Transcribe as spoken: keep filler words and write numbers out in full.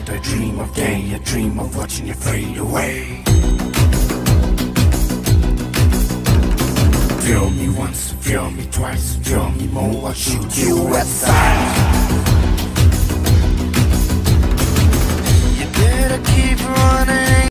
night I dream of day, I dream of watching you fade away. Feel me once, feel me twice, feel me more, I'll shoot you at sight.